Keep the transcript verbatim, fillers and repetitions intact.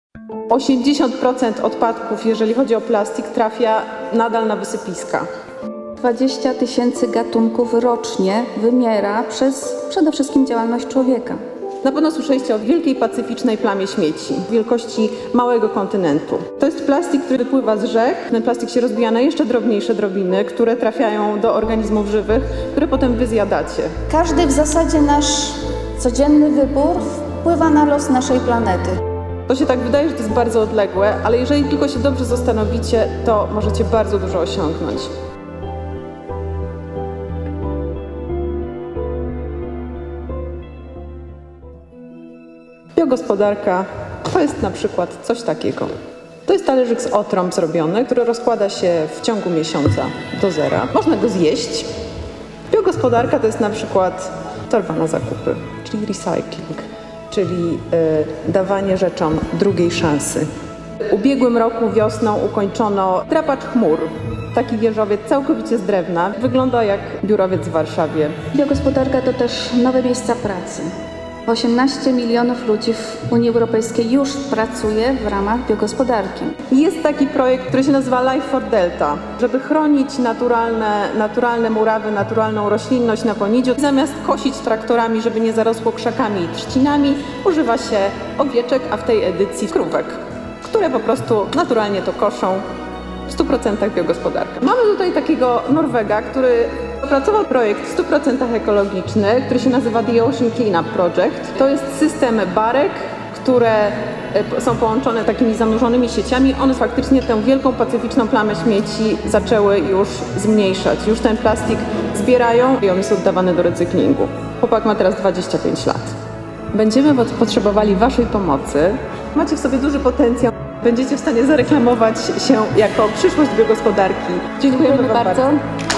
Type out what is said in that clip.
osiemdziesiąt procent odpadków, jeżeli chodzi o plastik, trafia nadal na wysypiska. dwadzieścia tysięcy gatunków rocznie wymiera przez przede wszystkim działalność człowieka. Na pewno słyszeliście o wielkiej pacyficznej plamie śmieci, wielkości małego kontynentu. To jest plastik, który wypływa z rzek. Ten plastik się rozbija na jeszcze drobniejsze drobiny, które trafiają do organizmów żywych, które potem wy zjadacie. Każdy w zasadzie nasz codzienny wybór wpływa na los naszej planety. To się tak wydaje, że to jest bardzo odległe, ale jeżeli tylko się dobrze zastanowicie, to możecie bardzo dużo osiągnąć. Biogospodarka to jest na przykład coś takiego. To jest talerzyk z otrąb zrobiony, który rozkłada się w ciągu miesiąca do zera. Można go zjeść. Biogospodarka to jest na przykład torba na zakupy, czyli recycling, czyli y, dawanie rzeczom drugiej szansy. W ubiegłym roku wiosną ukończono drapacz chmur. Taki wieżowiec całkowicie z drewna. Wygląda jak biurowiec w Warszawie. Biogospodarka to też nowe miejsca pracy. osiemnaście milionów ludzi w Unii Europejskiej już pracuje w ramach biogospodarki. Jest taki projekt, który się nazywa Life for Delta, żeby chronić naturalne, naturalne murawy, naturalną roślinność na Ponidziu. Zamiast kosić traktorami, żeby nie zarosło krzakami i trzcinami, używa się owieczek, a w tej edycji krówek, które po prostu naturalnie to koszą. W stu procentach biogospodarka. Mamy tutaj takiego Norwega, który opracował projekt w stu procentach ekologiczny, który się nazywa The Ocean Cleanup Project. To jest system barek, które są połączone takimi zanurzonymi sieciami. One faktycznie tę wielką pacyficzną plamę śmieci zaczęły już zmniejszać. Już ten plastik zbierają i on jest oddawany do recyklingu. Chłopak ma teraz dwadzieścia pięć lat. Będziemy potrzebowali waszej pomocy. Macie w sobie duży potencjał. Będziecie w stanie zareklamować się jako przyszłość biogospodarki. Dziękujemy, Dziękujemy wam bardzo. bardzo.